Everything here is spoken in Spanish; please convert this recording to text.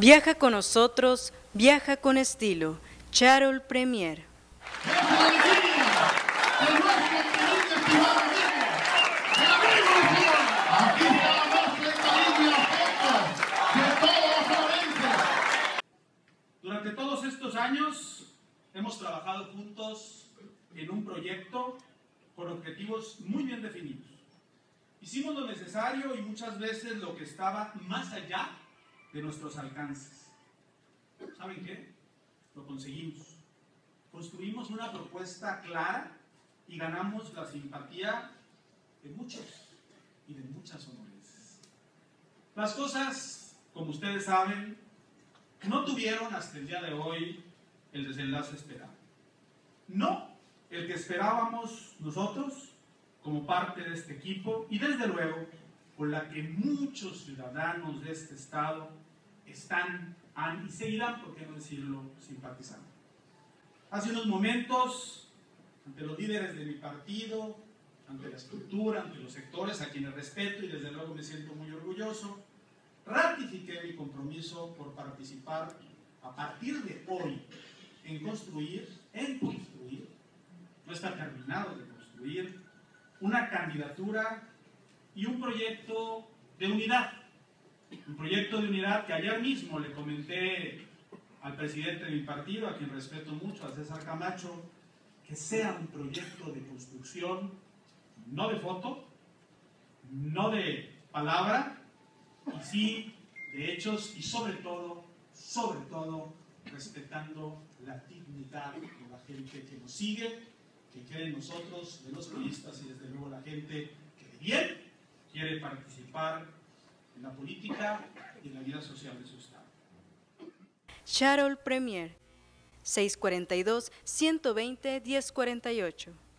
Viaja con nosotros, viaja con estilo. Charol Premier. Durante todos estos años hemos trabajado juntos en un proyecto con objetivos muy bien definidos. Hicimos lo necesario y muchas veces lo que estaba más allá de nuestros alcances. ¿Saben qué? Lo conseguimos. Construimos una propuesta clara y ganamos la simpatía de muchos y de muchas sonorenses. Las cosas, como ustedes saben, no tuvieron hasta el día de hoy el desenlace esperado. No el que esperábamos nosotros como parte de este equipo y desde luego con la que muchos ciudadanos de este estado están, han y seguirán, por qué no decirlo, simpatizando. Hace unos momentos, ante los líderes de mi partido, ante la estructura, ante los sectores a quienes respeto y desde luego me siento muy orgulloso, ratifiqué mi compromiso por participar a partir de hoy en construir, no está terminado de construir, una candidatura y un proyecto de unidad. Un proyecto de unidad que ayer mismo le comenté al presidente de mi partido, a quien respeto mucho, a César Camacho, que sea un proyecto de construcción, no de foto, no de palabra, y sí de hechos y sobre todo, respetando la dignidad de la gente que nos sigue, que cree en nosotros, de los periodistas y desde luego la gente que de bien quiere participar en la política y en la vida social de su estado. Charol Premier, 642-120-1048.